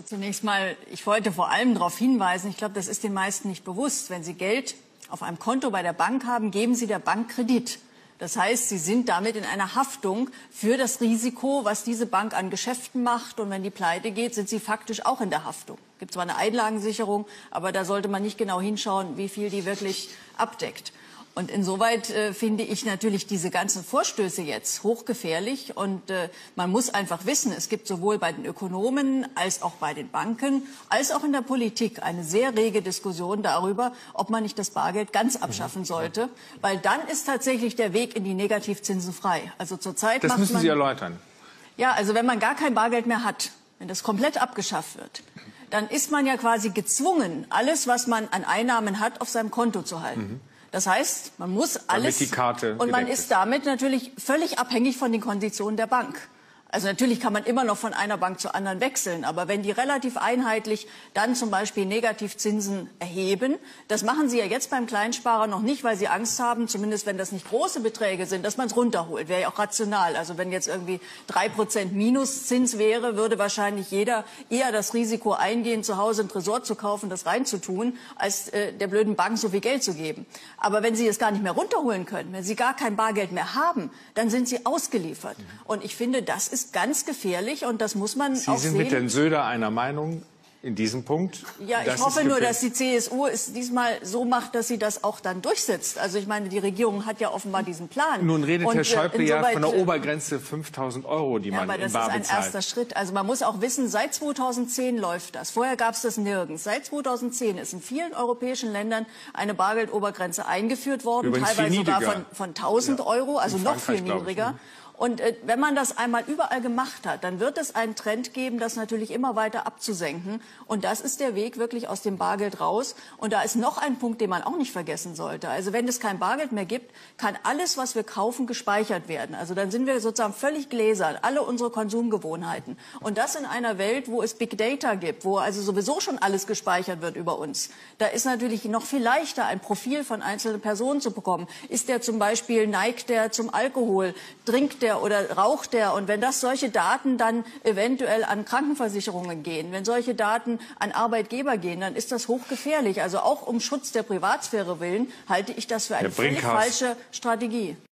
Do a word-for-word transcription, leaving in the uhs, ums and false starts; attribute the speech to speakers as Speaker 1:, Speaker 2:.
Speaker 1: Zunächst mal, ich wollte vor allem darauf hinweisen, ich glaube, das ist den meisten nicht bewusst. Wenn Sie Geld auf einem Konto bei der Bank haben, geben Sie der Bank Kredit. Das heißt, Sie sind damit in einer Haftung für das Risiko, was diese Bank an Geschäften macht. Und wenn die pleite geht, sind Sie faktisch auch in der Haftung. Es gibt zwar eine Einlagensicherung, aber da sollte man nicht genau hinschauen, wie viel die wirklich abdeckt. Und insoweit äh, finde ich natürlich diese ganzen Vorstöße jetzt hochgefährlich. Und äh, man muss einfach wissen, es gibt sowohl bei den Ökonomen als auch bei den Banken, als auch in der Politik eine sehr rege Diskussion darüber, ob man nicht das Bargeld ganz abschaffen sollte. Weil dann ist tatsächlich der Weg in die Negativzinsen frei. Also zurzeit
Speaker 2: Das
Speaker 1: macht
Speaker 2: müssen
Speaker 1: man,
Speaker 2: Sie erläutern.
Speaker 1: Ja, also wenn man gar kein Bargeld mehr hat, wenn das komplett abgeschafft wird, dann ist man ja quasi gezwungen, alles, was man an Einnahmen hat, auf seinem Konto zu halten. Mhm. Das heißt, man muss alles,
Speaker 2: damit die Karte
Speaker 1: und man
Speaker 2: gedeckt
Speaker 1: ist damit natürlich völlig abhängig von den Konditionen der Bank. Also natürlich kann man immer noch von einer Bank zur anderen wechseln, aber wenn die relativ einheitlich dann zum Beispiel Negativzinsen erheben, das machen sie ja jetzt beim Kleinsparer noch nicht, weil sie Angst haben, zumindest wenn das nicht große Beträge sind, dass man es runterholt. Wäre ja auch rational. Also wenn jetzt irgendwie drei Prozent Minuszins wäre, würde wahrscheinlich jeder eher das Risiko eingehen, zu Hause einen Tresor zu kaufen, das reinzutun, als äh, der blöden Bank so viel Geld zu geben. Aber wenn sie es gar nicht mehr runterholen können, wenn sie gar kein Bargeld mehr haben, dann sind sie ausgeliefert. Mhm. Und ich finde, das ist ganz gefährlich und das muss man
Speaker 2: Sie
Speaker 1: auch
Speaker 2: sind
Speaker 1: sehen.
Speaker 2: mit Herrn Söder einer Meinung in diesem Punkt?
Speaker 1: Ja, ich hoffe nur, dass die C S U es diesmal so macht, dass sie das auch dann durchsetzt. Also ich meine, die Regierung hat ja offenbar diesen Plan.
Speaker 2: Nun redet
Speaker 1: und,
Speaker 2: Herr Schäuble ja von der
Speaker 1: äh,
Speaker 2: Obergrenze fünftausend Euro, die
Speaker 1: ja,
Speaker 2: man
Speaker 1: aber
Speaker 2: im Bar
Speaker 1: das ist ein
Speaker 2: bezahlt.
Speaker 1: erster Schritt. Also man muss auch wissen, seit zweitausendzehn läuft das. Vorher gab es das nirgends. Seit zweitausendzehn ist in vielen europäischen Ländern eine Bargeldobergrenze eingeführt worden,
Speaker 2: Übrigens
Speaker 1: teilweise sogar
Speaker 2: niedriger.
Speaker 1: von, von tausend
Speaker 2: Ja.
Speaker 1: Euro, also
Speaker 2: In
Speaker 1: noch viel
Speaker 2: Frankreich,
Speaker 1: niedriger.
Speaker 2: Ich, ne?
Speaker 1: Und äh, wenn man das einmal überall gemacht hat, dann wird es einen Trend geben, das natürlich immer weiter abzusenken. Und das ist der Weg wirklich aus dem Bargeld raus. Und da ist noch ein Punkt, den man auch nicht vergessen sollte. Also wenn es kein Bargeld mehr gibt, kann alles, was wir kaufen, gespeichert werden. Also dann sind wir sozusagen völlig gläsern, alle unsere Konsumgewohnheiten. Und das in einer Welt, wo es Big Data gibt, wo also sowieso schon alles gespeichert wird über uns. Da ist natürlich noch viel leichter, ein Profil von einzelnen Personen zu bekommen. Ist der zum Beispiel, neigt der zum Alkohol, trinkt der oder raucht der? Und wenn das solche Daten dann eventuell an Krankenversicherungen gehen, wenn solche Daten an Arbeitgeber gehen, dann ist das hochgefährlich. Also auch um Schutz der Privatsphäre willen halte ich das für eine völlig falsche Strategie.